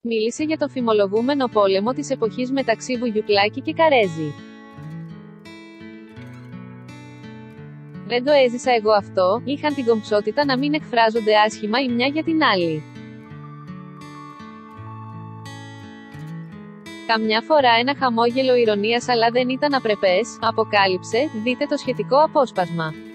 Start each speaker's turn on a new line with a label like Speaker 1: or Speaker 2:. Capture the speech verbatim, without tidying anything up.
Speaker 1: Μίλησε για το φημολογούμενο πόλεμο της εποχής μεταξύ Βουγιουκλάκη και Καρέζη. Δεν το έζησα εγώ αυτό, είχαν την κομψότητα να μην εκφράζονται άσχημα η μια για την άλλη. Καμιά φορά ένα χαμόγελο ηρωνίας αλλά δεν ήταν απρεπές, αποκάλυψε, δείτε το σχετικό απόσπασμα.